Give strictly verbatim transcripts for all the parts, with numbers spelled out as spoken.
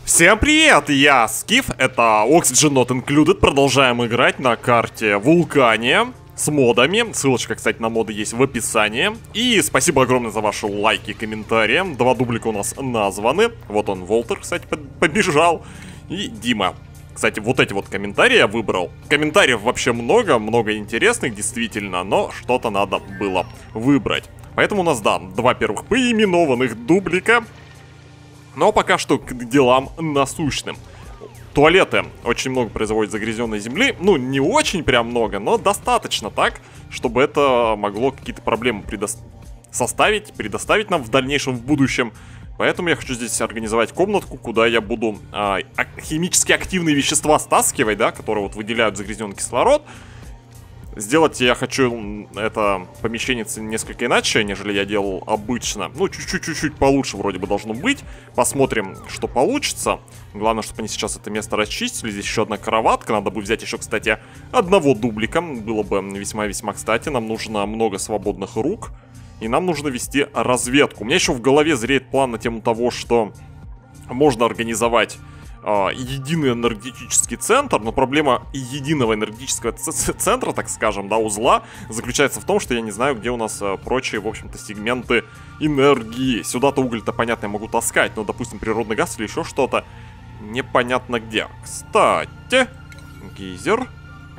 Всем привет, я Скиф, это Oxygen Not Included, продолжаем играть на карте Вулкания с модами, ссылочка, кстати, на моды есть в описании. И спасибо огромное за ваши лайки и комментарии, два дублика у нас названы, вот он, Волтер, кстати, побежал, и Дима. Кстати, вот эти вот комментарии я выбрал. Комментариев вообще много, много интересных, действительно, но что-то надо было выбрать. Поэтому у нас, да, два первых поименованных дублика. Но пока что к делам насущным. Туалеты очень много производят загрязненной земли. Ну, не очень прям много, но достаточно так, чтобы это могло какие-то проблемы предо... составить, предоставить нам в дальнейшем, в будущем. Поэтому я хочу здесь организовать комнатку, куда я буду а, химически активные вещества стаскивать, да, которые вот выделяют загрязненный кислород. Сделать я хочу это помещение несколько иначе, нежели я делал обычно. Ну, чуть-чуть-чуть получше вроде бы должно быть. Посмотрим, что получится. Главное, чтобы они сейчас это место расчистили. Здесь еще одна кроватка. Надо бы взять еще, кстати, одного дублика. Было бы весьма-весьма кстати. Нам нужно много свободных рук. И нам нужно вести разведку. У меня еще в голове зреет план на тему того, что можно организовать единый энергетический центр, но проблема единого энергетического центра, так скажем, да, узла, заключается в том, что я не знаю, где у нас прочие, в общем-то, сегменты энергии. Сюда-то уголь-то, понятно, я могу таскать, но, допустим, природный газ или еще что-то непонятно где. Кстати, гейзер.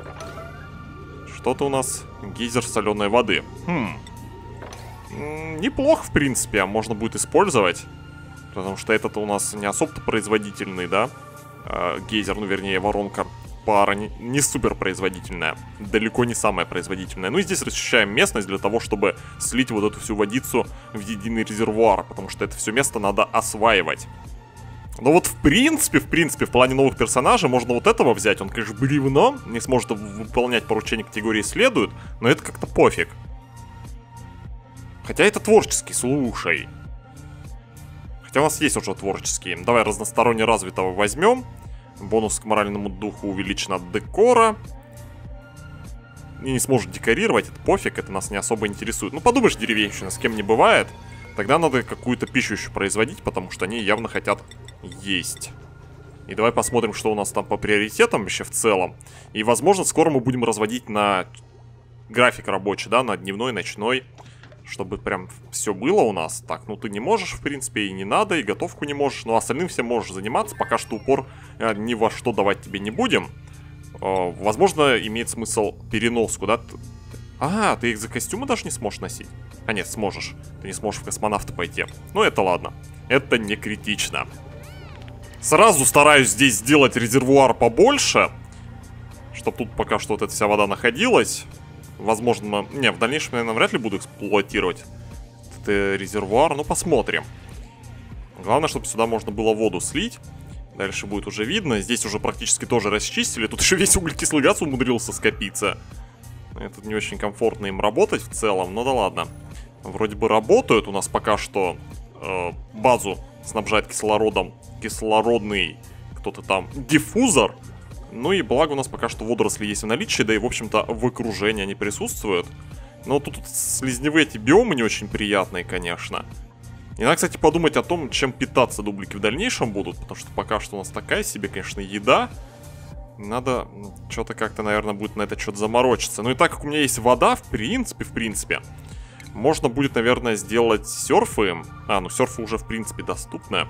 Что-то у нас гейзер соленой воды. Хм. Неплохо, в принципе, можно будет использовать. Потому что этот у нас не особо-то производительный, да? Э, гейзер, ну вернее воронка пара не, не супер производительная. Далеко не самая производительная. Ну и здесь расчищаем местность для того, чтобы слить вот эту всю водицу в единый резервуар. Потому что это все место надо осваивать. Но вот в принципе, в принципе, в плане новых персонажей можно вот этого взять. Он, конечно, бревно, не сможет выполнять поручения категории следует. Но это как-то пофиг. Хотя это творческий, слушай. Хотя у нас есть уже творческие. Давай разносторонне развитого возьмем. Бонус к моральному духу увеличен от декора. И не сможет декорировать, это пофиг, это нас не особо интересует. Ну подумаешь, деревенщина, с кем не бывает. Тогда надо какую-то пищу еще производить, потому что они явно хотят есть. И давай посмотрим, что у нас там по приоритетам вообще в целом. И возможно скоро мы будем разводить на график рабочий, да, на дневной, ночной. Чтобы прям все было у нас. Так, ну ты не можешь, в принципе, и не надо, и готовку не можешь. Но остальным всем можешь заниматься. Пока что упор э, ни во что давать тебе не будем. Э, возможно, имеет смысл переноску, да? А, ты их за костюмы даже не сможешь носить? А нет, сможешь. Ты не сможешь в космонавта пойти. Ну, это ладно. Это не критично. Сразу стараюсь здесь сделать резервуар побольше. Чтобы тут пока что вот эта вся вода находилась. Возможно, не, в дальнейшем, наверное, вряд ли буду эксплуатировать этот резервуар, но посмотрим. Главное, чтобы сюда можно было воду слить. Дальше будет уже видно. Здесь уже практически тоже расчистили. Тут еще весь углекислый газ умудрился скопиться. Это не очень комфортно им работать в целом, но да ладно. Вроде бы работают. У нас пока что э, базу снабжает кислородом кислородный кто-то там диффузор. Ну и благо у нас пока что водоросли есть в наличии, да и в общем-то в окружении они присутствуют. Но тут, тут слизневые эти биомы не очень приятные, конечно. И надо, кстати, подумать о том, чем питаться дублики в дальнейшем будут, потому что пока что у нас такая себе, конечно, еда. Надо что-то как-то, наверное, будет на этот счет заморочиться. Ну и так как у меня есть вода, в принципе, в принципе, можно будет, наверное, сделать серфы. А, ну серфы уже, в принципе, доступны.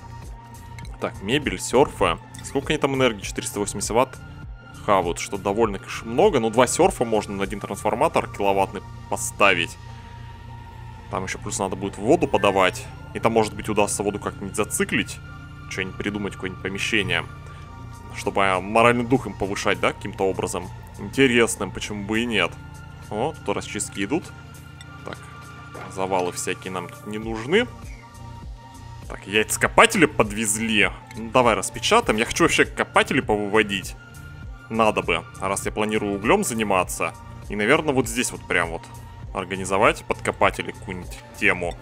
Так, мебель, серфы. Сколько они там энергии? четыреста восемьдесят ватт хавают, что довольно, конечно, много. Но два серфа можно на один трансформатор киловаттный поставить. Там еще плюс надо будет воду подавать. И там, может быть, удастся воду как-нибудь зациклить. Что-нибудь придумать, какое-нибудь помещение. Чтобы моральный дух им повышать, да, каким-то образом. Интересным, почему бы и нет. О, тут расчистки идут. Так, завалы всякие нам тут не нужны. Так, яйцекопатели подвезли. Ну, давай распечатаем. Я хочу вообще копатели повыводить. Надо бы, раз я планирую углем заниматься. И, наверное, вот здесь вот прям вот организовать подкопатели какую-нибудь тему.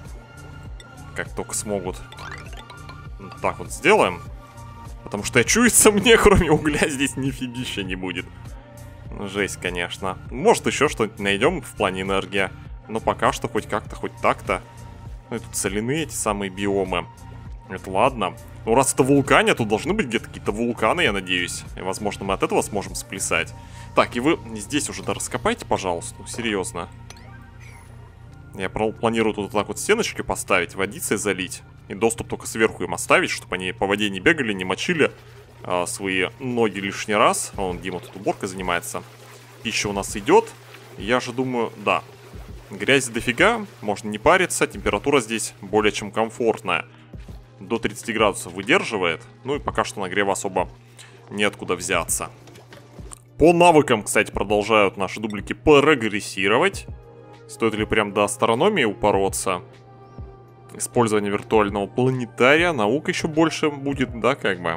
Как только смогут. Вот так вот сделаем. Потому что я чуется мне, кроме угля, здесь нифигища не будет. Жесть, конечно. Может, еще что-нибудь найдем в плане энергии. Но пока что хоть как-то, хоть так-то. Ну и тут соляные эти самые биомы. Это ладно. Ну, раз это вулкане, то должны быть где-то какие-то вулканы, я надеюсь. И, возможно, мы от этого сможем сплясать. Так, и вы здесь уже, да, раскопайте, пожалуйста. Ну, серьезно. Я планирую тут вот так вот стеночки поставить, водицей залить. И доступ только сверху им оставить, чтобы они по воде не бегали, не мочили а, свои ноги лишний раз. Вон, Дима тут уборкой занимается. Пища у нас идет. Я же думаю, да. Грязи дофига, можно не париться. Температура здесь более чем комфортная. До тридцати градусов выдерживает. Ну и пока что нагрева особо неоткуда взяться. По навыкам, кстати, продолжают наши дублики прогрессировать. Стоит ли прям до астрономии упороться? Использование виртуального планетария. Наука еще больше будет, да, как бы?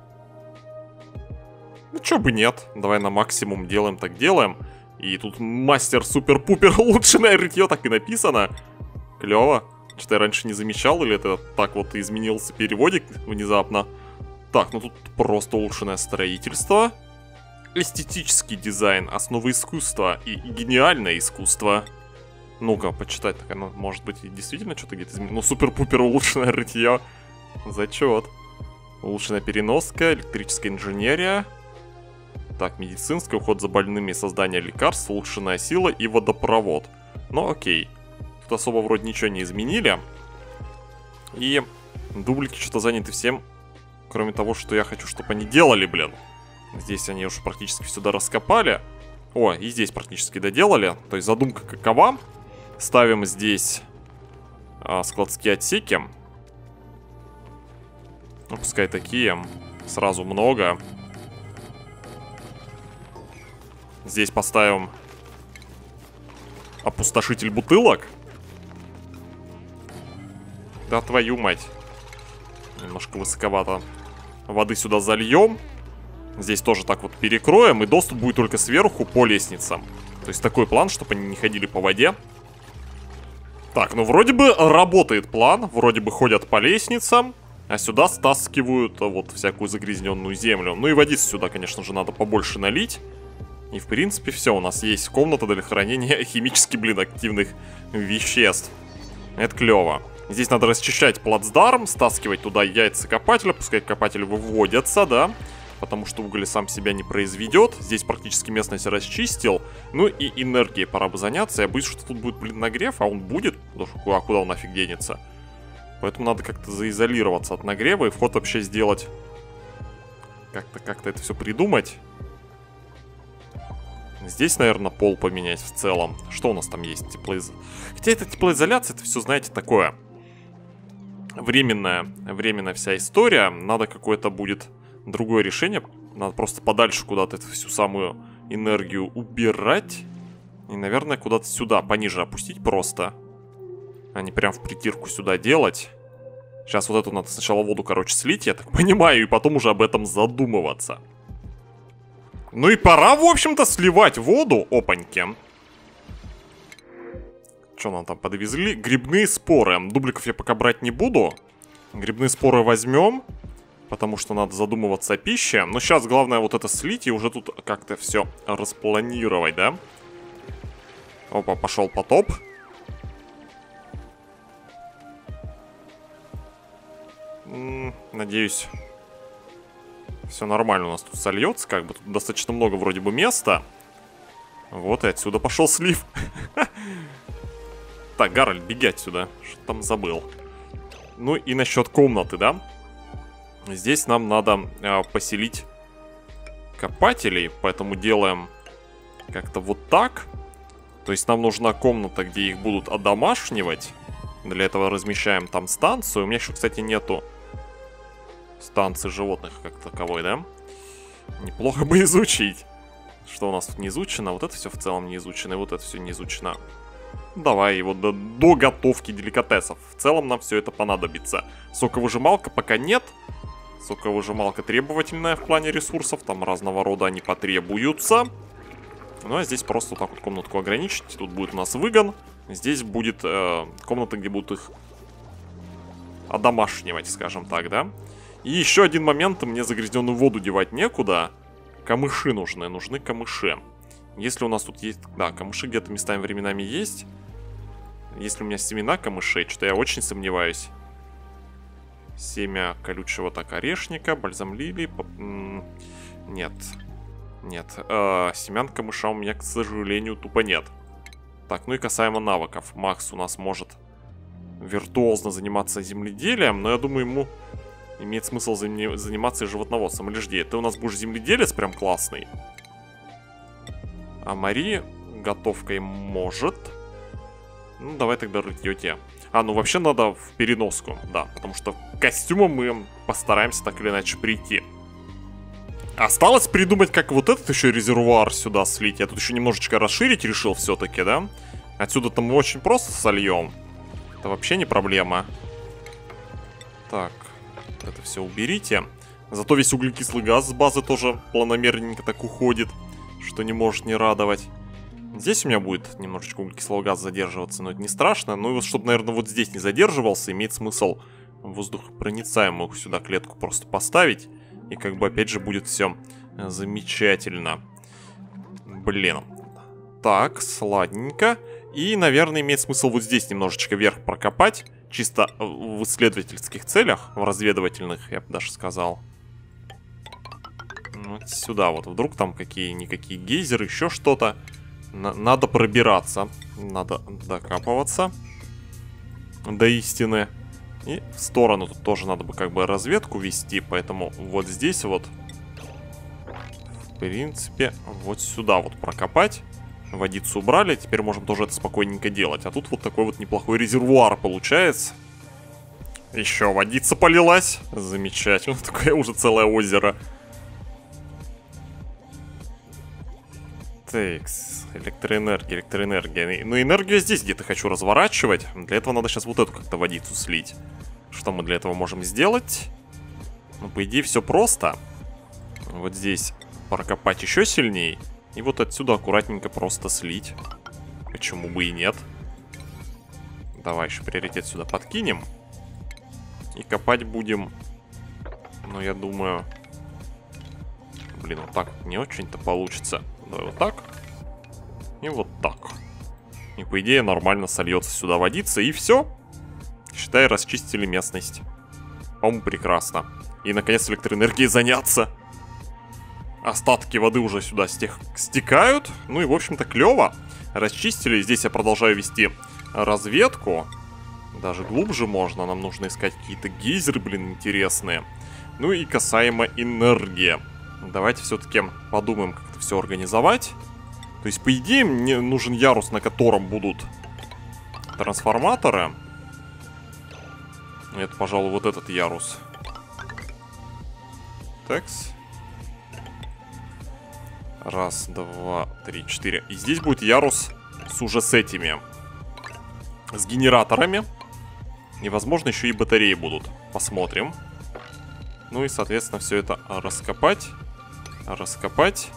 Ну, чё бы нет. Давай на максимум делаем, так делаем. И тут мастер супер-пупер улучшенное рытье, так и написано. Клево. Что-то я раньше не замечал, или это так вот изменился переводик внезапно. Так, ну тут просто улучшенное строительство. Эстетический дизайн, основы искусства и гениальное искусство. Ну-ка, почитать, так оно, может быть, и действительно что-то где-то изменилось. Ну, супер-пупер улучшенное рытье. Зачет. Улучшенная переноска, электрическая инженерия. Так, медицинская, уход за больными, создание лекарств, улучшенная сила и водопровод. Ну, окей. Тут особо вроде ничего не изменили. И дублики что-то заняты всем, кроме того, что я хочу, чтобы они делали, блин. Здесь они уже практически сюда раскопали. О, и здесь практически доделали. То есть задумка какова? Ставим здесь а, складские отсеки. Ну, пускай такие. Сразу много. Здесь поставим опустошитель бутылок. Да твою мать. Немножко высоковато. Воды сюда зальем. Здесь тоже так вот перекроем. И доступ будет только сверху по лестницам. То есть такой план, чтобы они не ходили по воде. Так, ну вроде бы работает план. Вроде бы ходят по лестницам. А сюда стаскивают вот всякую загрязненную землю. Ну и водицы сюда, конечно же, надо побольше налить. И в принципе все, у нас есть комната для хранения химически, блин, активных веществ. Это клево. Здесь надо расчищать плацдарм, стаскивать туда яйца копателя. Пускай копатели выводятся, да. Потому что уголь сам себя не произведет. Здесь практически местность расчистил. Ну и энергией пора бы заняться. Я боюсь, что тут будет, блин, нагрев, а он будет. А куда он нафиг денется? Поэтому надо как-то заизолироваться от нагрева и вход вообще сделать. Как-то как-то это все придумать. Здесь, наверное, пол поменять в целом. Что у нас там есть? Теплоиз... Хотя это теплоизоляция, это все, знаете, такое. Временная, временная вся история. Надо какое-то будет другое решение. Надо просто подальше куда-то эту всю самую энергию убирать. И, наверное, куда-то сюда, пониже опустить просто. А не прям в притирку сюда делать. Сейчас вот эту надо сначала воду, короче, слить, я так понимаю, и потом уже об этом задумываться. Ну и пора, в общем-то, сливать воду. Опаньки. Что нам там подвезли? Грибные споры. Дубликов я пока брать не буду. Грибные споры возьмем. Потому что надо задумываться о пище. Но сейчас главное вот это слить и уже тут как-то все распланировать, да? Опа, пошел потоп. М-м, надеюсь, все нормально у нас тут сольется. Как бы тут достаточно много вроде бы места. Вот и отсюда пошел слив. Так, Гарольд, беги отсюда. Что там забыл? Ну и насчет комнаты, да? Здесь нам надо э, поселить копателей, поэтому делаем как-то вот так. То есть нам нужна комната, где их будут одомашнивать. Для этого размещаем там станцию. У меня еще, кстати, нету станции животных как таковой, да? Неплохо бы изучить. Что у нас тут не изучено? Вот это все в целом не изучено, и вот это все не изучено. Давай его до, до готовки деликатесов. В целом нам все это понадобится. Соковыжималка пока нет. Соковыжималка требовательная в плане ресурсов. Там разного рода они потребуются. Ну а здесь просто вот так вот комнатку ограничить. Тут будет у нас выгон. Здесь будет э, комната, где будут их одомашнивать, скажем так, да. И еще один момент. Мне загрязненную воду девать некуда. Камыши нужны. Нужны камыши. Если у нас тут есть... Да, камыши где-то местами временами есть. Если у меня семена камышей, что-то я очень сомневаюсь. Семя колючего так орешника, бальзам лилии. Нет. Нет. Э, семян камыша у меня, к сожалению, тупо нет. Так, ну и касаемо навыков. Макс у нас может виртуозно заниматься земледелием, но я думаю, ему имеет смысл заниматься и животноводством. Или жди, ты у нас будешь земледелец прям классный. А Мари готовкой может. Ну, давай тогда рытье. А, ну вообще надо в переноску, да, потому что к костюму мы постараемся так или иначе прийти. Осталось придумать, как вот этот еще резервуар сюда слить. Я тут еще немножечко расширить решил все-таки, да? Отсюда-то мы очень просто сольем. Это вообще не проблема. Так, это все уберите. Зато весь углекислый газ с базы тоже планомерненько так уходит, что не может не радовать. Здесь у меня будет немножечко углекислого газа задерживаться, но это не страшно. Ну и вот, чтобы, наверное, вот здесь не задерживался, имеет смысл воздухопроницаемую сюда клетку просто поставить. И как бы опять же будет все замечательно. Блин. Так, сладненько. И, наверное, имеет смысл вот здесь немножечко вверх прокопать. Чисто в исследовательских целях, в разведывательных, я бы даже сказал. Вот сюда вот. Вдруг там какие-никакие гейзеры, еще что-то. Надо пробираться. Надо докапываться до истины. И в сторону тут тоже надо бы как бы разведку вести. Поэтому вот здесь вот, в принципе, вот сюда вот прокопать. Водицу убрали. Теперь можем тоже это спокойненько делать. А тут вот такой вот неплохой резервуар получается. Еще водица полилась. Замечательно. Такое уже целое озеро. Текс. Электроэнергия, электроэнергия. Ну, энергию здесь где-то хочу разворачивать. Для этого надо сейчас вот эту как-то водицу слить. Что мы для этого можем сделать? Ну, по идее, все просто. Вот здесь прокопать еще сильней. И вот отсюда аккуратненько просто слить. Почему бы и нет? Давай еще приоритет сюда подкинем. И копать будем. Ну, я думаю... Блин, вот так не очень-то получится. Давай вот так. И вот так. И по идее нормально сольется сюда водица. И все. Считай, расчистили местность. По-моему, прекрасно. И наконец электроэнергией заняться. Остатки воды уже сюда стех... стекают. Ну и в общем-то клево. Расчистили. Здесь я продолжаю вести разведку. Даже глубже можно. Нам нужно искать какие-то гейзеры, блин, интересные. Ну и касаемо энергии. Давайте все-таки подумаем, как это все организовать. То есть, по идее, мне нужен ярус, на котором будут трансформаторы. Это, пожалуй, вот этот ярус. Такс. Раз, два, три, четыре. И здесь будет ярус с уже с этими. С генераторами. И, возможно, еще и батареи будут. Посмотрим. Ну и, соответственно, все это раскопать. Раскопать.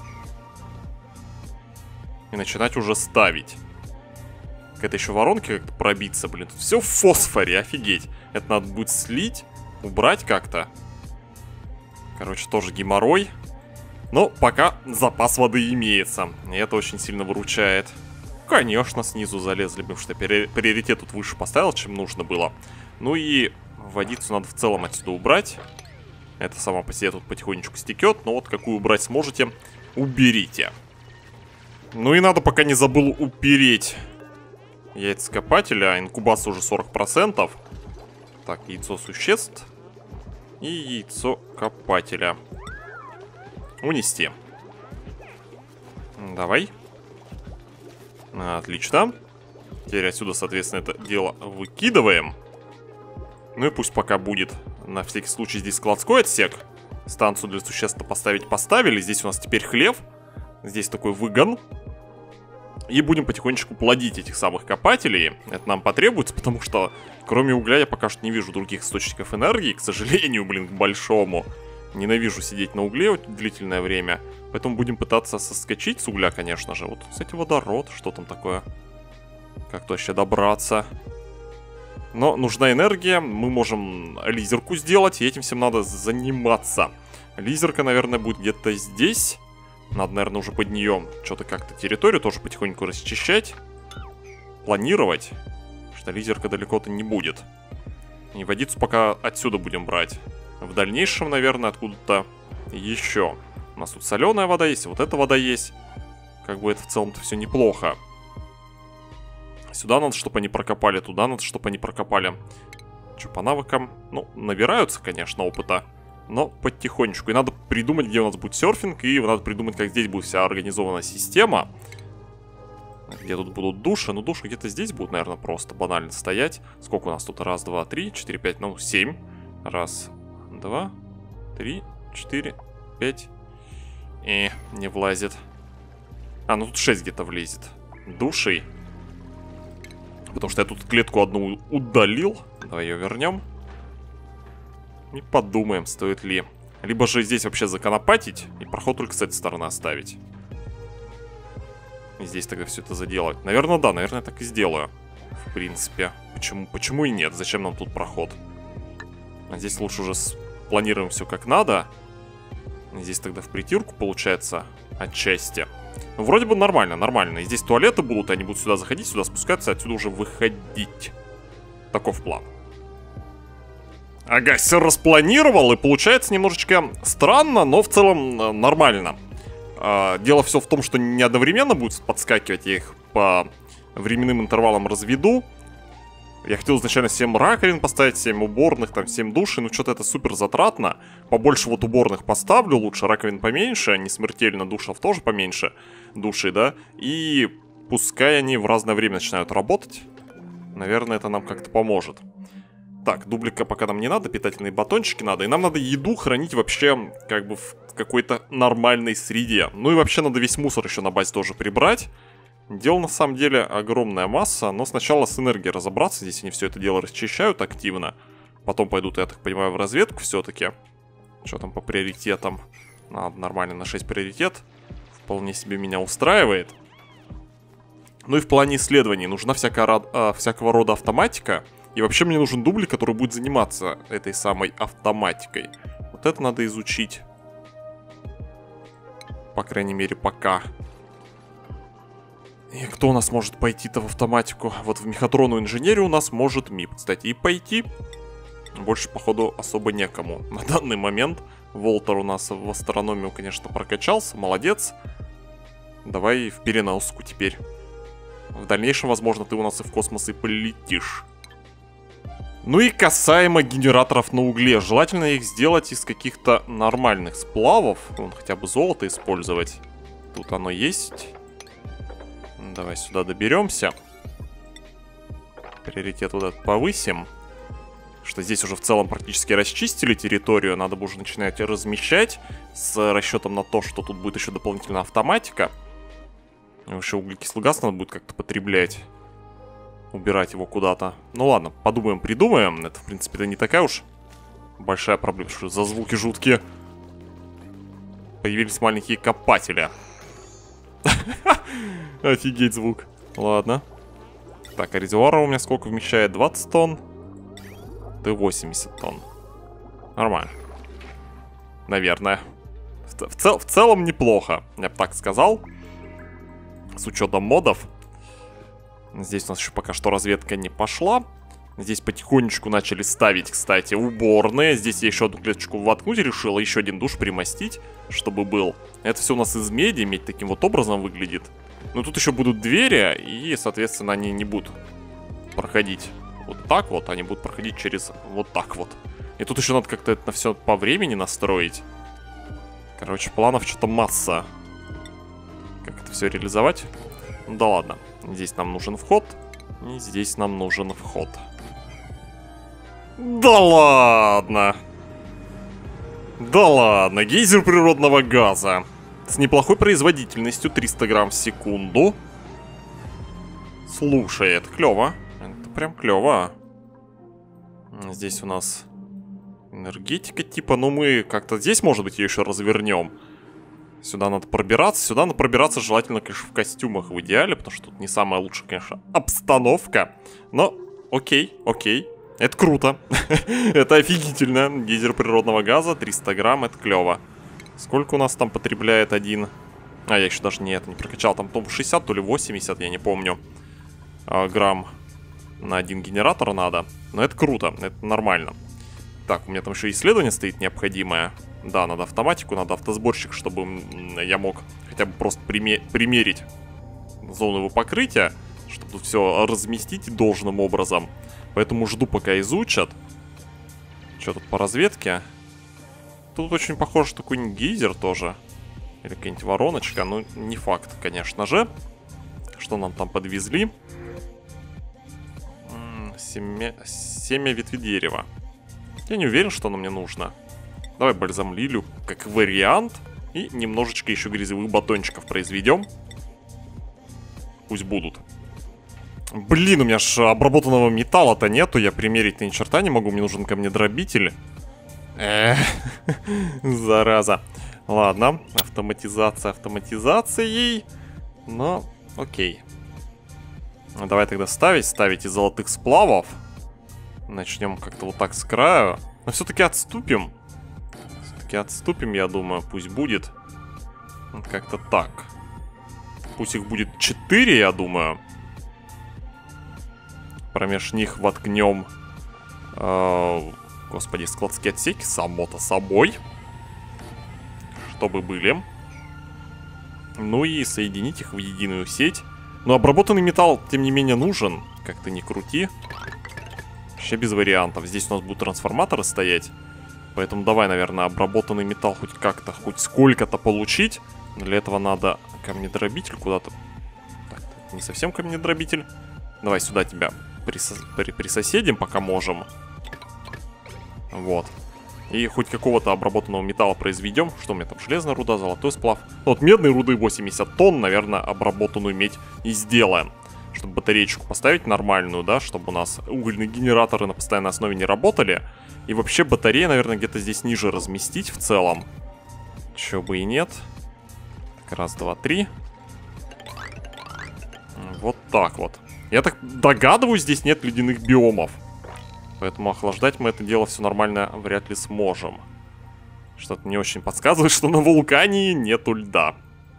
И начинать уже ставить. Какая-то еще воронка как-то пробиться, блин. Тут все в фосфоре, офигеть. Это надо будет слить, убрать как-то. Короче, тоже геморрой. Но пока запас воды имеется. И это очень сильно выручает. Конечно, снизу залезли, потому что приоритет тут выше поставил, чем нужно было. Ну и водицу надо в целом отсюда убрать. Это само по себе тут потихонечку стекет. Но вот какую убрать сможете, уберите. Ну и надо, пока не забыл, упереть яйцекопателя. Инкубация уже сорок процентов. Так, яйцо существ. И яйцо копателя. Унести. Давай. Отлично. Теперь отсюда, соответственно, это дело выкидываем. Ну и пусть пока будет. На всякий случай здесь складской отсек. Станцию для существ поставить поставили. Здесь у нас теперь хлев. Здесь такой выгон. И будем потихонечку плодить этих самых копателей. Это нам потребуется, потому что кроме угля я пока что не вижу других источников энергии. К сожалению, блин, к большому. Ненавижу сидеть на угле длительное время. Поэтому будем пытаться соскочить с угля, конечно же. Вот, кстати, водород. Что там такое? Как-то вообще добраться. Но нужна энергия. Мы можем лизерку сделать. И этим всем надо заниматься. Лизерка, наверное, будет где-то здесь. Надо, наверное, уже под нее что-то как-то территорию тоже потихоньку расчищать. Планировать. Что лизерка далеко-то не будет. И водицу пока отсюда будем брать. В дальнейшем, наверное, откуда-то еще. У нас тут соленая вода есть, вот эта вода есть. Как бы это в целом-то все неплохо. Сюда надо, чтобы они прокопали, туда надо, чтобы они прокопали. Что, по навыкам? Ну, набираются, конечно, опыта. Но потихонечку. И надо придумать, где у нас будет серфинг. И надо придумать, как здесь будет вся организована система. Где тут будут души. Ну, души где-то здесь будут, наверное, просто банально стоять. Сколько у нас тут? Раз, два, три, четыре, пять, ну, семь. Раз, два, три, четыре, пять. И не влазит. А, ну тут шесть где-то влезет. Душей. Потому что я тут клетку одну удалил. Давай ее вернем. И подумаем, стоит ли. Либо же здесь вообще законопатить и проход только с этой стороны оставить. И здесь тогда все это заделать. Наверное, да, наверное, так и сделаю. В принципе. Почему, почему и нет? Зачем нам тут проход? А здесь лучше уже планируем все как надо. Здесь тогда в притирку получается отчасти. Ну, вроде бы нормально, нормально. И здесь туалеты будут, они будут сюда заходить, сюда спускаться, отсюда уже выходить. Таков план. Ага, все распланировал, и получается немножечко странно, но в целом нормально. Дело все в том, что не одновременно будет подскакивать, я их по временным интервалам разведу. Я хотел изначально семь раковин поставить, семь уборных, там семь душей, но что-то это супер затратно. Побольше вот уборных поставлю, лучше раковин поменьше, не смертельно, душев тоже поменьше, души, да. И пускай они в разное время начинают работать. Наверное, это нам как-то поможет. Так, дублика пока нам не надо, питательные батончики надо. И нам надо еду хранить вообще как бы в какой-то нормальной среде. Ну и вообще надо весь мусор еще на базе тоже прибрать. Дело на самом деле огромная масса, но сначала с энергией разобраться. Здесь они все это дело расчищают активно. Потом пойдут, я так понимаю, в разведку все-таки. Что там по приоритетам? Надо нормально на шесть приоритет. Вполне себе меня устраивает. Ну и в плане исследований нужна всякого, а, всякого рода автоматика. И вообще мне нужен дубль, который будет заниматься этой самой автоматикой. Вот это надо изучить. По крайней мере, пока. И кто у нас может пойти-то в автоматику? Вот в мехатронную инженерию у нас может МИП, кстати, и пойти. Больше, походу, особо некому. На данный момент Волтер у нас в астрономию, конечно, прокачался. Молодец. Давай в переноску теперь. В дальнейшем, возможно, ты у нас и в космос и полетишь. Ну и касаемо генераторов на угле. Желательно их сделать из каких-то нормальных сплавов. Вон, хотя бы золото использовать. Тут оно есть. Давай сюда доберемся. Приоритет вот этот повысим. Что здесь уже в целом практически расчистили территорию. Надо бы уже начинать размещать. С расчетом на то, что тут будет еще дополнительная автоматика. Вообще углекислый газ надо будет как-то потреблять. Убирать его куда-то. Ну ладно, подумаем, придумаем. Это, в принципе-то, не такая уж большая проблема. Что за звуки жуткие? Появились маленькие копатели. Офигеть звук. Ладно. Так, а резервуар у меня сколько вмещает? двадцать тонн. Ты восемьдесят тонн. Нормально. Наверное. В, в, цел, в целом неплохо, я бы так сказал. С учетом модов. Здесь у нас еще пока что разведка не пошла. Здесь потихонечку начали ставить, кстати, уборные. Здесь я еще одну клеточку воткнуть решил, еще один душ примостить, чтобы был. Это все у нас из меди, медь таким вот образом выглядит. Но тут еще будут двери, и, соответственно, они не будут проходить вот так вот, они будут проходить через вот так вот. И тут еще надо как-то это все по времени настроить. Короче, планов что-то масса. Как это все реализовать? Ну да ладно. Здесь нам нужен вход, и здесь нам нужен вход. Да ладно! Да ладно, гейзер природного газа. С неплохой производительностью, триста грамм в секунду. Слушай, это клево. Это прям клево. Здесь у нас энергетика типа, но мы как-то здесь, может быть, ее еще развернем. Сюда надо пробираться. Сюда надо пробираться желательно, конечно, в костюмах в идеале, потому что тут не самая лучшая, конечно, обстановка. Но окей, окей. Это круто. Это офигительно. Гейзер природного газа, триста грамм, это клево. Сколько у нас там потребляет один? А, я еще даже не это не прокачал. Там, то шестьдесят, то ли восемьдесят, я не помню. А, грамм. на один генератор надо. Но это круто, это нормально. Так, у меня там еще исследование стоит необходимое. Да, надо автоматику, надо автосборщик, чтобы я мог хотя бы просто пример примерить зону его покрытия, чтобы тут все разместить должным образом. Поэтому жду, пока изучат. Что тут по разведке? Тут очень похоже, что какой-нибудь гейзер тоже. Или какая-нибудь вороночка. Ну, не факт, конечно же. Что нам там подвезли? Семя, семя ветви дерева. Я не уверен, что оно мне нужно. Давай бальзам лилию как вариант. И немножечко еще грязевых батончиков произведем. Пусть будут. Блин, у меня ж обработанного металла-то нету. Я примерить-то ни черта не могу. Мне нужен камнедробитель. Эх, зараза. Ладно, автоматизация автоматизацией. Но, окей. Давай тогда ставить, ставить из золотых сплавов. Начнем как-то вот так с краю. Но все-таки отступим. Все-таки отступим, я думаю, пусть будет. Как-то так. Пусть их будет четыре, я думаю. Промеж них воткнем... Э, господи, складские отсеки, само-то собой. Чтобы были. Ну и соединить их в единую сеть. Но обработанный металл, тем не менее, нужен. Как ты ни крути. Вообще без вариантов. Здесь у нас будут трансформаторы стоять. Поэтому давай, наверное, обработанный металл хоть как-то, хоть сколько-то получить. Для этого надо камнедробитель куда-то. Так, не совсем камнедробитель. Давай сюда тебя присо... при... присоседим, пока можем. Вот. И хоть какого-то обработанного металла произведем. Что у меня там? Железная руда, золотой сплав. Ну, вот медной руды восемьдесят тонн, наверное, обработанную медь и сделаем. Чтобы батареечку поставить нормальную, да, чтобы у нас угольные генераторы на постоянной основе не работали. И вообще батареи, наверное, где-то здесь ниже разместить в целом. Чё бы и нет. Так, раз, два, три. Вот так вот. Я так догадываюсь, здесь нет ледяных биомов. Поэтому охлаждать мы это дело все нормально вряд ли сможем. Что-то не очень подсказывает, что на вулкане нету льда.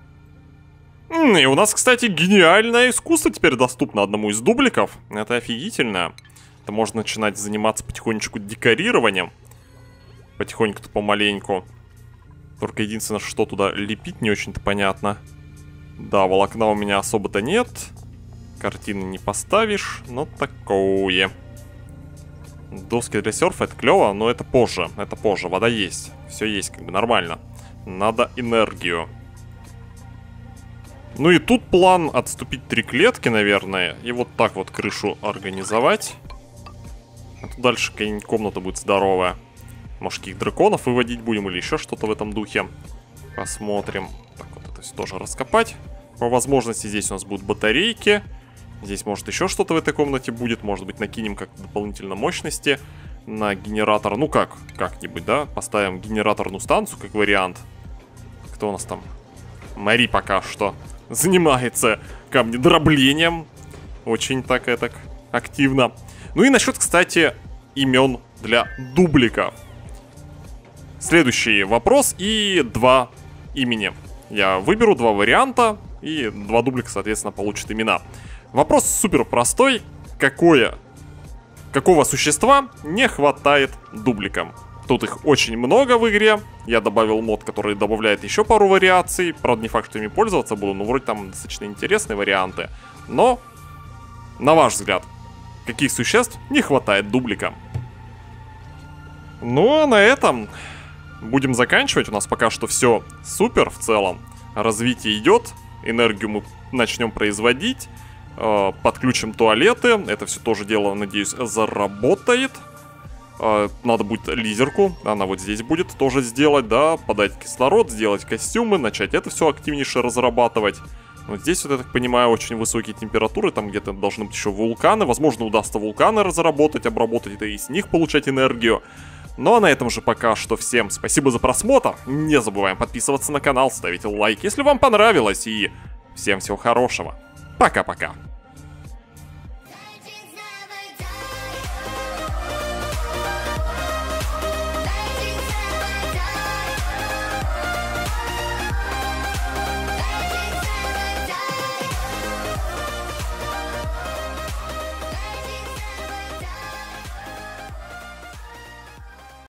И у нас, кстати, гениальное искусство теперь доступно одному из дубликов. Это офигительно. Это можно начинать заниматься потихонечку декорированием. Потихоньку-то помаленьку. Только единственное, что туда лепить, не очень-то понятно. Да, волокна у меня особо-то нет. Картины не поставишь, но такое. Доски для серфа, это клево, но это позже. Это позже, вода есть. Все есть, как бы нормально. Надо энергию. Ну и тут план отступить три клетки, наверное. И вот так вот крышу организовать. А тут дальше какая-нибудь комната будет здоровая. Может, каких драконов выводить будем или еще что-то в этом духе. Посмотрим. Так, вот это все тоже раскопать. По возможности здесь у нас будут батарейки. Здесь, может, еще что-то в этой комнате будет. Может быть, накинем как-то дополнительно мощности на генератор. Ну как, как-нибудь, да? Поставим генераторную станцию как вариант. Кто у нас там? Мари пока что занимается камнедроблением. Очень так и так активно. Ну и насчет, кстати, имен для дублика. Следующий вопрос и два имени. Я выберу два варианта, и два дублика, соответственно, получат имена. Вопрос супер простой. Какое, какого существа не хватает дубликам? Тут их очень много в игре. Я добавил мод, который добавляет еще пару вариаций. Правда, не факт, что ими пользоваться буду, но вроде там достаточно интересные варианты. Но, на ваш взгляд, каких существ не хватает дубликам? Ну, а на этом будем заканчивать. У нас пока что все супер в целом. Развитие идет. Энергию мы начнем производить. Подключим туалеты. Это все тоже дело, надеюсь, заработает. Надо будет лизерку. Она вот здесь будет тоже сделать, да. Подать кислород, сделать костюмы. Начать это все активнейше разрабатывать. Вот здесь, вот, я так понимаю, очень высокие температуры. Там где-то должны быть еще вулканы. Возможно, удастся вулканы разработать, обработать, и из них получать энергию. Ну а на этом же пока что всем спасибо за просмотр. Не забываем подписываться на канал, ставить лайк, если вам понравилось. И всем всего хорошего. Пока-пока.